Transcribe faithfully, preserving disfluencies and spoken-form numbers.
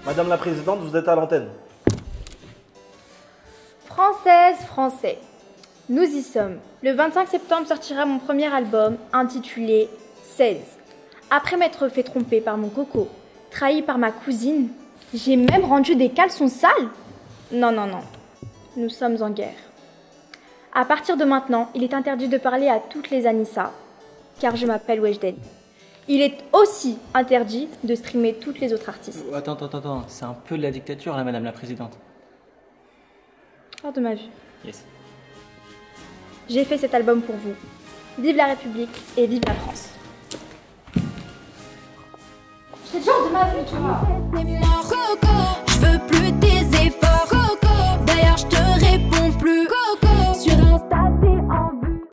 Madame la Présidente, vous êtes à l'antenne. Française, Français, nous y sommes. Le vingt-cinq septembre sortira mon premier album intitulé seize. Après m'être fait tromper par mon coco, trahi par ma cousine, j'ai même rendu des caleçons sales. Non, non, non, nous sommes en guerre. À partir de maintenant, il est interdit de parler à toutes les Anissa, car je m'appelle Weshden. Il est aussi interdit de streamer toutes les autres artistes. Attends, attends, attends, c'est un peu de la dictature là, Madame la Présidente. Hors de ma vue. Yes. J'ai fait cet album pour vous. Vive la République et vive la France. C'est genre de ma vue, tu vois. Je veux plus tes efforts. D'ailleurs, je te